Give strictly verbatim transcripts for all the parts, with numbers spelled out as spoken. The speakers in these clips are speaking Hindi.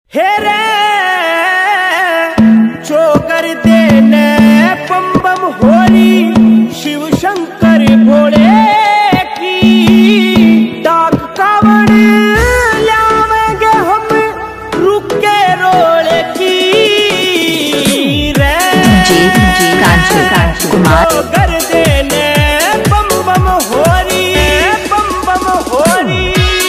हे रे जो कर देने बम बम होली शिव शंकर भोले की डाक कावड़ लावेंगे हम रुके रोले की रे जी जी कांचू कांचू कुमार जो कर देने बम बम होली बम बम होली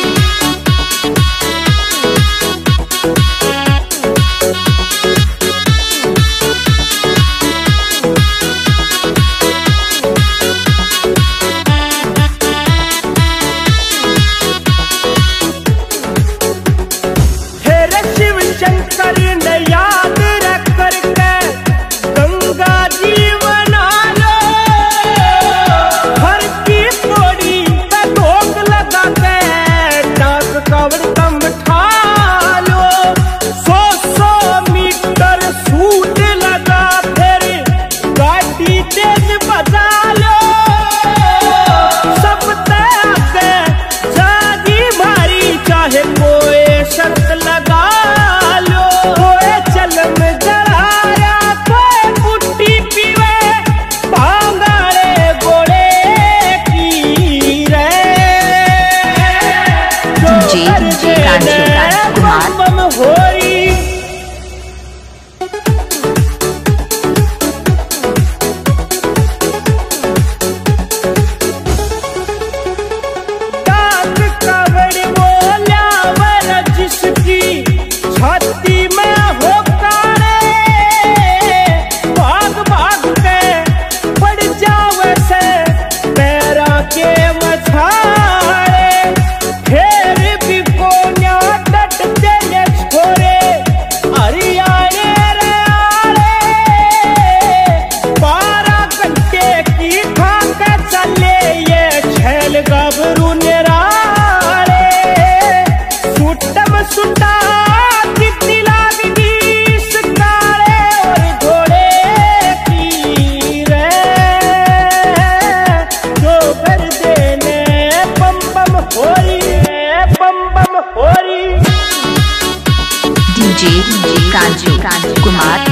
शंकर ने याद रख करके गंगा जी बना लो, हर की पौड़ी पे भोग लगा के डाक कावड़ कम ठा लो। सौ सौ मीटर सूट लगा फिर गाड़ी तेज बजा लो, सब तय जागी भारी चाहे कोई शर्त लगा जी जी कांचू कांचू कुमार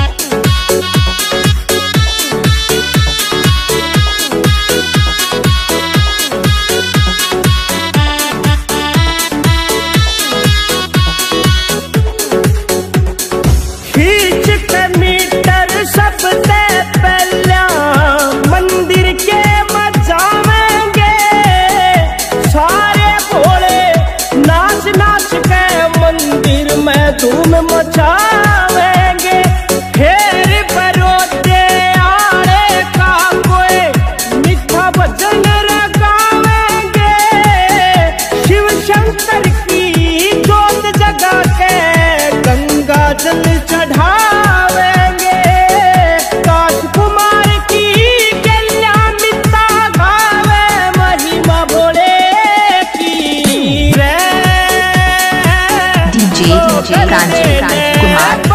खींच के मीटर सबसे पहला मंदिर के मचावेंगे, सारे भोले नाच नाच के मंदिर में धूम मचावेंगे। फिर बरोते आड़े का कोई मीठा भजन लगावेंगे, शिव शंकर की जोत जगा के गंगा जल चढ़ावेंगे। काश कुमार की कल्याणिता गावे महिमा भोले की रे जी जी कांचू कांचू कुमार